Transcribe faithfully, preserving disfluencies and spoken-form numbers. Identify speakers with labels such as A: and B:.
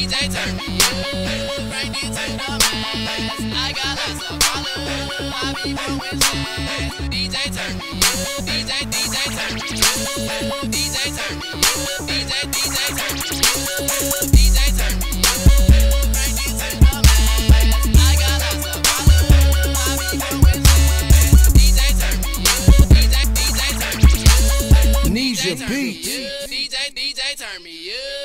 A: D J turn me up, right into the max. I got lots of followers, I be blowing shit. D J turn me up, D J, D J turn me up, D J turn me up, D J, D J turn me up, D J turn me up, right into the max. I got lots of followers, I be blowing shit. D J turn me up, D J, D J turn me up,
B: Needs your beats.
A: D J, D J turn me up.